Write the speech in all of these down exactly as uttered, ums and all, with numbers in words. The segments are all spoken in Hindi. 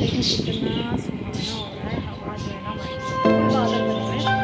देखें कितना सुहाना हो रहा है। हवा जो है ना माशाल्लाह बादल बने हुए हैं।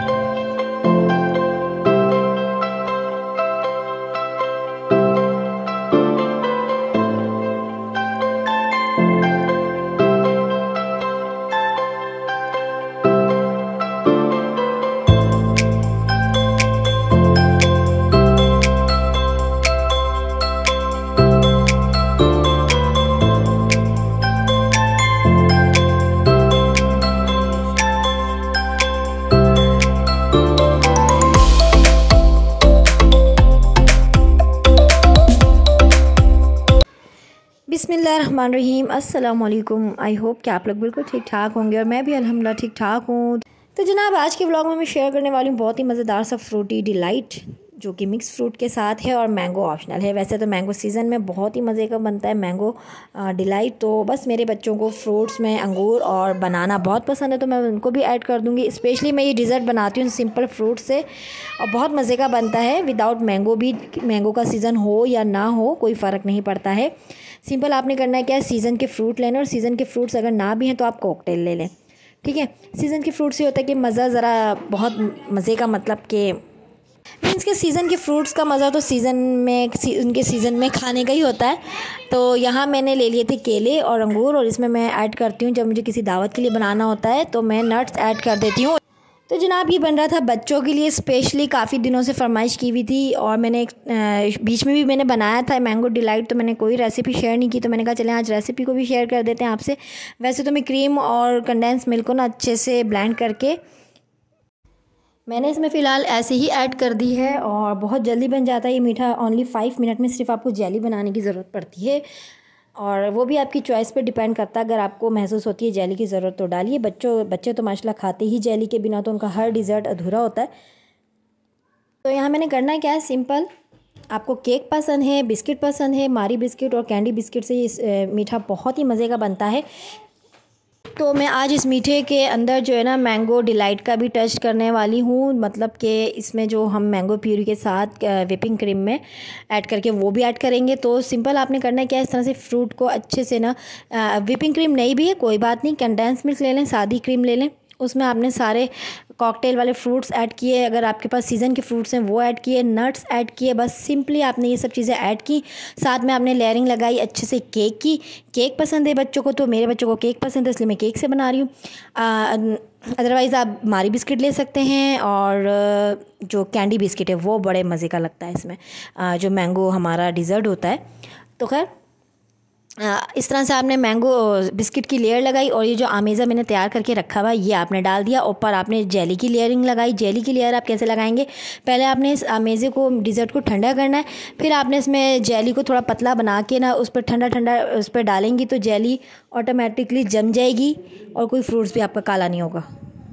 बिस्मिल्लाहिर्रहमानिर्रहीम, अस्सलाम वालेकुम। आई होप कि आप लोग बिल्कुल ठीक ठाक होंगे और मैं भी अल्हम्दुलिल्लाह ठीक ठाक हूँ। तो जनाब, आज के व्लॉग में मैं शेयर करने वाली हूँ बहुत ही मज़ेदार सा फ्रूटी डिलाइट, जो कि मिक्स फ्रूट के साथ है और मैंगो ऑप्शनल है। वैसे तो मैंगो सीज़न में बहुत ही मज़े का बनता है मैंगो डिलाइट। तो बस मेरे बच्चों को फ्रूट्स में अंगूर और बनाना बहुत पसंद है, तो मैं उनको भी ऐड कर दूँगी। स्पेशली मैं ये डिज़र्ट बनाती हूँ सिंपल फ्रूट से और बहुत मज़े का बनता है विदाउट मैंगो भी। मैंगो का सीज़न हो या ना हो कोई फ़र्क नहीं पड़ता है। सिंपल आपने करना है क्या है, सीज़न के फ्रूट लेना, और सीज़न के फ्रूट्स अगर ना भी हैं तो आप कॉकटेल ले लें। ठीक है, सीज़न के फ्रूट से होता है कि मज़ा ज़रा बहुत मज़े का, मतलब कि मीन्स के सीज़न के फ्रूट्स का मज़ा तो सीज़न में उनके सीज़न में खाने का ही होता है। तो यहाँ मैंने ले लिए थे केले और अंगूर, और इसमें मैं ऐड करती हूँ, जब मुझे किसी दावत के लिए बनाना होता है तो मैं नट्स ऐड कर देती हूँ। तो जनाब, ये बन रहा था बच्चों के लिए स्पेशली, काफ़ी दिनों से फरमाइश की हुई थी, और मैंने एक बीच में भी मैंने बनाया था मैंगो डिलाइट, तो मैंने कोई रेसिपी शेयर नहीं की, तो मैंने कहा चलें आज रेसिपी को भी शेयर कर देते हैं आपसे। वैसे तो मैं क्रीम और कंडेंस मिल्क को ना अच्छे से ब्लेंड करके मैंने इसमें फ़िलहाल ऐसे ही ऐड कर दी है, और बहुत जल्दी बन जाता है ये मीठा। ओनली फाइव मिनट में सिर्फ आपको जेली बनाने की ज़रूरत पड़ती है, और वो भी आपकी चॉइस पे डिपेंड करता है। अगर आपको महसूस होती है जेली की ज़रूरत तो डालिए। बच्चों बच्चे तो माशाल्लाह खाते ही जेली के बिना तो उनका हर डिज़र्ट अधूरा होता है। तो यहाँ मैंने करना क्या है, सिंपल, आपको केक पसंद है, बिस्किट पसंद है, मारी बिस्किट और कैंडी बिस्किट से ये मीठा बहुत ही मज़े का बनता है। तो मैं आज इस मीठे के अंदर जो है ना मैंगो डिलाइट का भी टच करने वाली हूँ, मतलब कि इसमें जो हम मैंगो प्यूरी के साथ व्हिपिंग क्रीम में ऐड करके वो भी ऐड करेंगे। तो सिंपल आपने करना है क्या, इस तरह से फ्रूट को अच्छे से ना, व्हिपिंग क्रीम नहीं भी है कोई बात नहीं, कंडेंस मिल्क ले लें, सादी क्रीम ले लें, उसमें आपने सारे कॉकटेल वाले फ्रूट्स ऐड किए, अगर आपके पास सीज़न के फ्रूट्स हैं वो ऐड किए, नट्स ऐड किए, बस सिंपली आपने ये सब चीज़ें ऐड की। साथ में आपने लेयरिंग लगाई अच्छे से केक की। केक पसंद है बच्चों को, तो मेरे बच्चों को केक पसंद है इसलिए मैं केक से बना रही हूँ। अदरवाइज़ आप मारी बिस्किट ले सकते हैं, और जो कैंडी बिस्किट है वो बड़े मज़े का लगता है इसमें, जो मैंगो हमारा डिज़र्ट होता है। तो खैर इस तरह से आपने मैंगो बिस्किट की लेयर लगाई, और ये जो आमेज़ा मैंने तैयार करके रखा हुआ ये आपने डाल दिया। ऊपर आपने जेली की लेयरिंग लगाई। जेली की लेयर आप कैसे लगाएंगे, पहले आपने इस आमेज़े को, डिज़र्ट को ठंडा करना है, फिर आपने इसमें जेली को थोड़ा पतला बना के ना उस पर ठंडा ठंडा उस पर डालेंगी तो जेली ऑटोमेटिकली जम जाएगी, और कोई फ्रूट्स भी आपका काला नहीं होगा।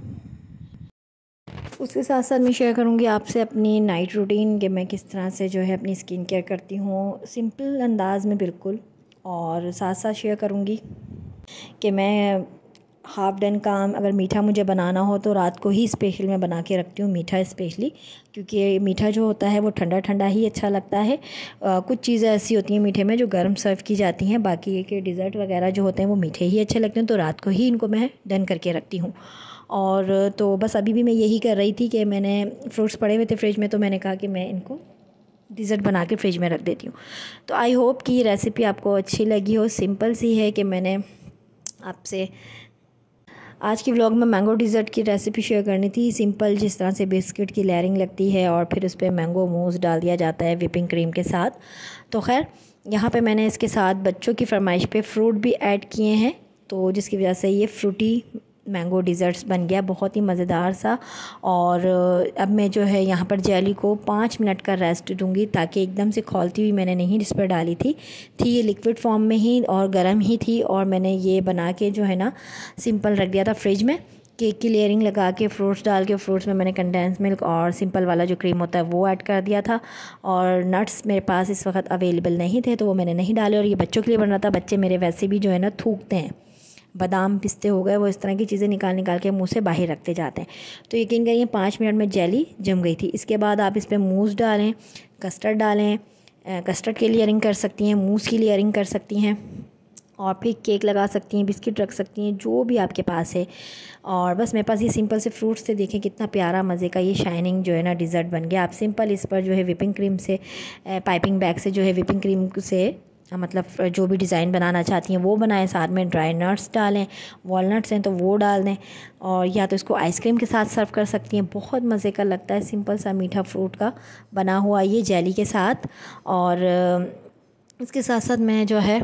उसके साथ साथ मैं शेयर करूँगी आपसे अपनी नाइट रूटीन, कि मैं किस तरह से जो है अपनी स्किन केयर करती हूँ सिंपल अंदाज़ में बिल्कुल, और साथ साथ शेयर करूँगी कि मैं हाफ़ डन काम अगर मीठा मुझे बनाना हो तो रात को ही स्पेशल मैं बना के रखती हूँ मीठा स्पेशली, क्योंकि मीठा जो होता है वो ठंडा ठंडा ही अच्छा लगता है। आ, कुछ चीज़ें ऐसी होती हैं मीठे में जो गर्म सर्व की जाती हैं, बाकी ये कि डिज़र्ट वगैरह जो होते हैं वो मीठे ही अच्छे लगते हैं, तो रात को ही इनको मैं डन करके रखती हूँ। और तो बस अभी भी मैं यही कर रही थी कि मैंने फ्रूट्स पड़े हुए थे फ्रिज में, तो मैंने कहा कि मैं इनको डिज़र्ट बना के फ्रिज में रख देती हूँ। तो आई होप कि ये रेसिपी आपको अच्छी लगी हो। सिंपल सी है कि मैंने आपसे आज की व्लॉग में मैंगो डिज़र्ट की रेसिपी शेयर करनी थी। सिंपल, जिस तरह से बिस्किट की लेयरिंग लगती है और फिर उस पर मैंगो मूस डाल दिया जाता है व्हिपिंग क्रीम के साथ। तो खैर यहाँ पे मैंने इसके साथ बच्चों की फरमाइश पे फ्रूट भी ऐड किए हैं, तो जिसकी वजह से ये फ्रूटी मैंगो डिज़र्ट्स बन गया बहुत ही मज़ेदार सा। और अब मैं जो है यहाँ पर जेली को पाँच मिनट का रेस्ट दूँगी, ताकि एकदम से खौलती हुई मैंने नहीं इस पर डाली थी थी ये लिक्विड फॉर्म में ही और गर्म ही थी, और मैंने ये बना के जो है ना सिंपल रख दिया था फ्रिज में। केक की लेयरिंग लगा के फ्रूट्स डाल के, फ्रूट्स में मैंने कंडेंस मिल्क और सिंपल वाला जो क्रीम होता है वो ऐड कर दिया था, और नट्स मेरे पास इस वक्त अवेलेबल नहीं थे तो वो मैंने नहीं डाले। और ये बच्चों के लिए बन रहा था, बच्चे मेरे वैसे भी जो है ना थूकते हैं, बादाम पिस्ते हो गए, वो इस तरह की चीज़ें निकाल निकाल के मुंह से बाहर रखते जाते हैं। तो यकीन करिए पाँच मिनट में जेली जम गई थी। इसके बाद आप इस पर मूस डालें, कस्टर्ड डालें, कस्टर्ड की लेयरिंग कर सकती हैं, मूस की लेयरिंग कर सकती हैं, और फिर केक लगा सकती हैं, बिस्किट रख सकती हैं, जो भी आपके पास है। और बस मेरे पास ये सिंपल से फ्रूट्स थे, देखें कितना प्यारा मज़े का ये शाइनिंग जो है ना डिज़र्ट बन गया। आप सिंपल इस पर जो है विपिंग क्रीम से, पाइपिंग बैग से जो है विपिंग क्रीम से मतलब जो भी डिज़ाइन बनाना चाहती हैं वो बनाएं, साथ में ड्राई नट्स डालें, वॉलनट्स हैं तो वो डाल दें, और या तो इसको आइसक्रीम के साथ सर्व कर सकती हैं। बहुत मज़े का लगता है, सिंपल सा मीठा फ्रूट का बना हुआ ये जेली के साथ। और इसके साथ साथ मैं जो है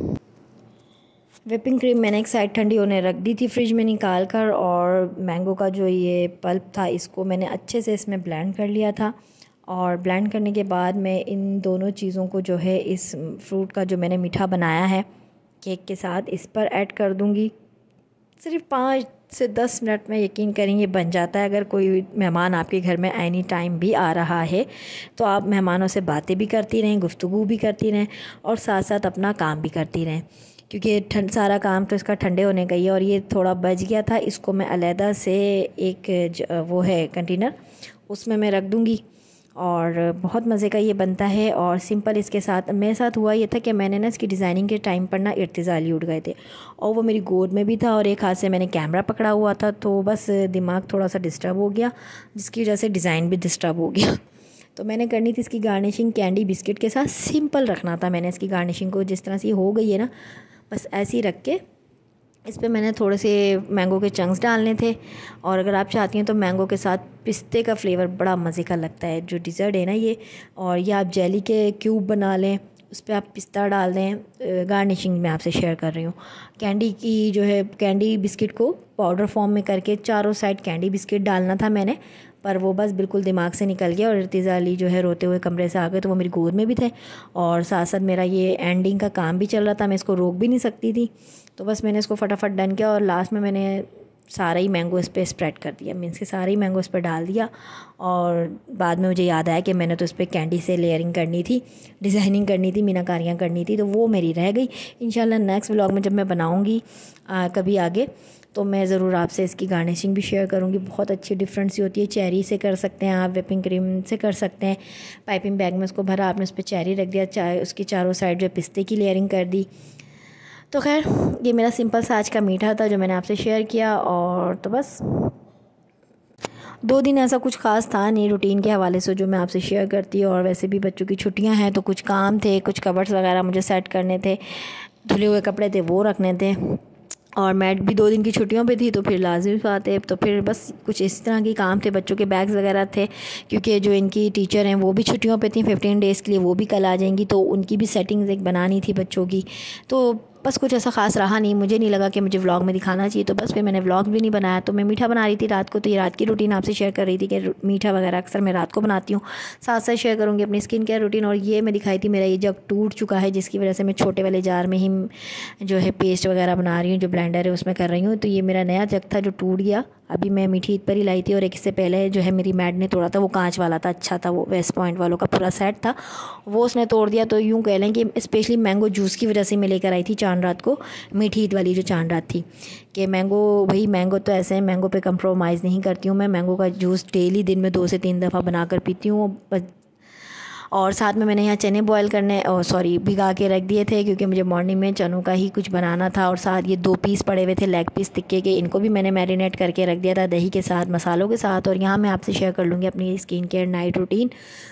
विपिंग क्रीम मैंने एक साइड ठंडी होने रख दी थी फ्रिज में निकाल कर, और मैंगो का जो ये पल्प था इसको मैंने अच्छे से इसमें ब्लेंड कर लिया था। और ब्लेंड करने के बाद मैं इन दोनों चीज़ों को जो है इस फ्रूट का जो मैंने मीठा बनाया है केक के साथ इस पर ऐड कर दूँगी। सिर्फ पाँच से दस मिनट में यकीन करेंगे बन जाता है। अगर कोई मेहमान आपके घर में एनी टाइम भी आ रहा है तो आप मेहमानों से बातें भी करती रहें, गुफ्तगू भी करती रहें और साथ साथ अपना काम भी करती रहें, क्योंकि ठंड सारा काम तो इसका ठंडे होने का ही है। और ये थोड़ा बच गया था, इसको मैं अलहदा से एक वो है कंटेनर उसमें मैं रख दूँगी। और बहुत मज़े का ये बनता है। और सिंपल इसके साथ मेरे साथ हुआ ये था कि मैंने ना इसकी डिज़ाइनिंग के टाइम पर ना इर्तिज़ाली उठ गए थे, और वो मेरी गोद में भी था और एक हाथ से मैंने कैमरा पकड़ा हुआ था, तो बस दिमाग थोड़ा सा डिस्टर्ब हो गया, जिसकी वजह से डिज़ाइन भी डिस्टर्ब हो गया। तो मैंने करनी थी इसकी गार्निशिंग कैंडी बिस्किट के साथ, सिंपल रखना था मैंने इसकी गार्निशिंग को। जिस तरह से हो गई है ना, बस ऐसे ही रख के इस पर मैंने थोड़े से मैंगो के चंक्स डालने थे। और अगर आप चाहती हैं तो मैंगो के साथ पिस्ते का फ्लेवर बड़ा मज़े का लगता है जो डिज़र्ट है ना ये। और ये आप जेली के क्यूब बना लें, उस पर आप पिस्ता डाल दें। गार्निशिंग मैं आपसे शेयर कर रही हूँ। कैंडी की जो है कैंडी बिस्किट को पाउडर फॉर्म में करके चारों साइड कैंडी बिस्किट डालना था मैंने, पर वो बस बिल्कुल दिमाग से निकल गया और इर्तिज़ा अली जो है रोते हुए कमरे से आ गए, तो वो मेरी गोद में भी थे और साथ साथ मेरा ये एंडिंग का काम भी चल रहा था, मैं इसको रोक भी नहीं सकती थी। तो बस मैंने इसको फटाफट डन किया और लास्ट में मैंने सारा ही मैंगो इस पर स्प्रेड कर दिया, मीन्स के सारे ही मैंगो इस पर डाल दिया। और बाद में मुझे याद आया कि मैंने तो इस पर कैंडी से लेयरिंग करनी थी, डिज़ाइनिंग करनी थी, मीनाकारियाँ करनी थी, तो वो मेरी रह गई। इंशाल्लाह नेक्स्ट व्लॉग में जब मैं बनाऊँगी कभी आगे तो मैं ज़रूर आपसे इसकी गार्निशिंग भी शेयर करूँगी। बहुत अच्छी डिफरेंट सी होती है, चेरी से कर सकते हैं आप, व्हिपिंग क्रीम से कर सकते हैं। पाइपिंग बैग में उसको भरा, आपने उस पर चेरी रख दिया, चाहे उसकी चारों साइड जो पिस्ते की लेयरिंग कर दी। तो खैर ये मेरा सिंपल सा आज का मीठा था जो मैंने आपसे शेयर किया। और तो बस दो दिन ऐसा कुछ ख़ास था नहीं रूटीन के हवाले से जो मैं आपसे शेयर करती। और वैसे भी बच्चों की छुट्टियां हैं तो कुछ काम थे, कुछ कवर्स वगैरह मुझे सेट करने थे, धुले हुए कपड़े थे वो रखने थे, और मैट भी दो दिन की छुट्टियों पे थी तो फिर लाजिमी बात है। तो फिर बस कुछ इस तरह के काम थे, बच्चों के बैग्स वगैरह थे, क्योंकि जो इनकी टीचर हैं वो भी छुट्टियों पे थी फिफ्टीन डेज़ के लिए, वो भी कल आ जाएंगी, तो उनकी भी सेटिंग्स एक बनानी थी बच्चों की। तो बस कुछ ऐसा ख़ास रहा नहीं, मुझे नहीं लगा कि मुझे व्लॉग में दिखाना चाहिए, तो बस फिर मैंने व्लॉग भी नहीं बनाया। तो मैं मीठा बना रही थी रात को, तो ये रात की रूटीन आपसे शेयर कर रही थी कि मीठा वगैरह अक्सर मैं रात को बनाती हूँ, साथ साथ शेयर करूँगी अपनी स्किन केयर रूटीन। और ये मैं दिखाई थी मेरा ये जग टूट चुका है, जिसकी वजह से मैं छोटे वाले जार में ही जो है पेस्ट वगैरह बना रही हूँ, जो ब्लेंडर है उसमें कर रही हूँ। तो ये मेरा नया जग था जो टूट गया, अभी मैं मीठी ईद पर ही लाई थी। और एक इससे पहले जो है मेरी मैड ने तोड़ा था, वो कांच वाला था, अच्छा था, वो वेस्ट पॉइंट वालों का पूरा सेट था, वो उसने तोड़ दिया। तो यूँ कह लें कि स्पेशली मैंगो जूस की वजह से मैं लेकर आई थी चांद रात को, मीठी ईद वाली जो चांद रात थी, कि मैंगो भाई मैंगो तो ऐसे है, मैंगो पे कंप्रोमाइज़ नहीं करती हूँ मैं। मैंगो का जूस डेली दिन में दो से तीन दफ़ा बना कर पीती हूँ। और साथ में मैंने यहाँ चने बॉयल करने और सॉरी भिगा के रख दिए थे, क्योंकि मुझे मॉर्निंग में चनों का ही कुछ बनाना था। और साथ ये दो पीस पड़े हुए थे लेग पीस तिक्के के, इनको भी मैंने मैरिनेट करके रख दिया था दही के साथ, मसालों के साथ। और यहाँ मैं आपसे शेयर कर लूँगी अपनी स्किन केयर नाइट रूटीन।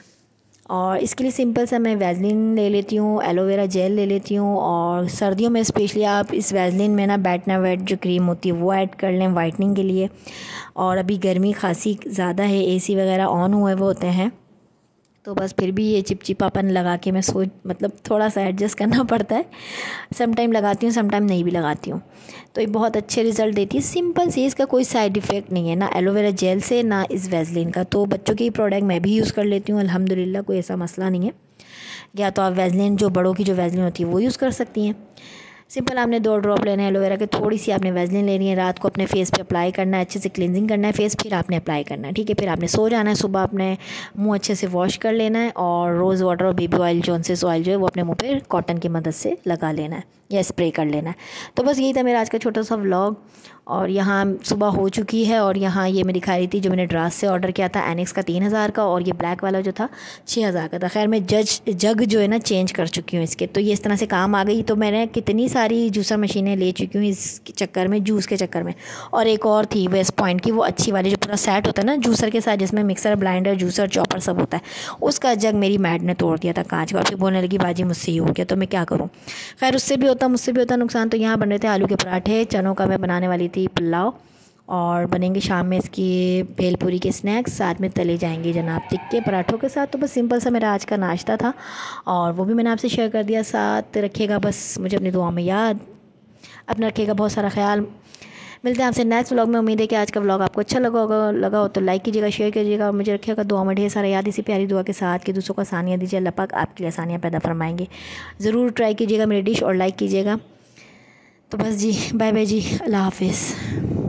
और इसके लिए सिंपल सा मैं वैसलीन ले लेती हूँ, एलोवेरा जेल ले लेती हूँ। और सर्दियों में स्पेशली आप इस वैसलीन में ना बैटना वेट जो क्रीम होती है वो ऐड कर लें वाइटनिंग के लिए। और अभी गर्मी खासी ज़्यादा है, एसी वगैरह ऑन हुए वो होते हैं, तो बस फिर भी ये चिपचिपापन लगा के मैं सोच मतलब थोड़ा सा एडजस्ट करना पड़ता है। सम टाइम लगाती हूँ, सम टाइम नहीं भी लगाती हूँ। तो ये बहुत अच्छे रिज़ल्ट देती है, सिंपल सी, इसका कोई साइड इफ़ेक्ट नहीं है ना एलोवेरा जेल से ना इस वैसलीन का। तो बच्चों के प्रोडक्ट मैं भी यूज़ कर लेती हूँ अल्हम्दुलिल्लाह, कोई ऐसा मसला नहीं है। या तो आप वैसलीन जो बड़ों की जो वैसलीन होती है वो यूज़ कर सकती हैं। सिंपल आपने दो ड्रॉप लेने हैं एलोवेरा के, थोड़ी सी आपने वैसलीन लेनी है, रात को अपने फेस पे अप्लाई करना है, अच्छे से क्लिनजिंग करना है फेस, फिर आपने अप्लाई करना है, ठीक है। फिर आपने सो जाना है, सुबह आपने मुंह अच्छे से वॉश कर लेना है और रोज़ वाटर और बेबी ऑयल जॉनसिस ऑयल जो है वो अपने मुंह पे कॉटन की मदद से लगा लेना है या स्प्रे कर लेना है। तो बस यही था मेरा आज का छोटा सा व्लॉग। और यहाँ सुबह हो चुकी है और यहाँ ये मैं दिखा रही थी जो मैंने ड्रास से ऑर्डर किया था एनेक्स का तीन हज़ार का, और ये ब्लैक वाला जो था छः हज़ार का था। खैर मैं जज जग जो है ना चेंज कर चुकी हूँ इसके, तो ये इस तरह से काम आ गई। तो मैंने कितनी सारी जूसर मशीनें ले चुकी हूँ इस चक्कर में, जूस के चक्कर में। और एक और थी वेस्ट पॉइंट की, वो अच्छी वाली जो पूरा सेट होता है ना जूसर के साथ, जिसमें मिक्सर, ब्लाइंडर, जूसर, चॉपर सब होता है, उसका जग मेरी मैड ने तोड़ दिया था कांच का। और फिर बोलने लगी बाजी मुझसे ही हो गया, तो मैं क्या करूँ। खैर उससे भी होता मुझसे भी होता नुकसान। तो यहाँ बन रहे थे आलू के पराठे, चनों का मैं बनाने वाली थी पुलाव, और बनेंगे शाम में इसकी भेलपूरी के स्नैक्स, साथ में तले जाएंगे जनाब टिक्के पराठों के साथ। तो बस सिंपल सा मेरा आज का नाश्ता था और वो भी मैंने आपसे शेयर कर दिया। साथ रखिएगा बस मुझे अपनी दुआ में याद, अपना रखिएगा बहुत सारा ख्याल। मिलते हैं आपसे नेक्स्ट व्लॉग में। उम्मीद है कि आज का व्लॉग आपको अच्छा लगा होगा, लगा हो तो लाइक कीजिएगा, शेयर कीजिएगा, और मुझे रखिएगा दुआ में ढेर सारा याद। इसी प्यारी दुआ के साथ कि दूसरों को आसानियाँ दीजिए, अल्लाह पाक आपके लिए आसानियाँ पैदा फरमाएंगे। ज़रूर ट्राई कीजिएगा मेरी डिश और लाइक कीजिएगा। तो बस जी, बाय बाय जी, अल्लाह हाफिज़।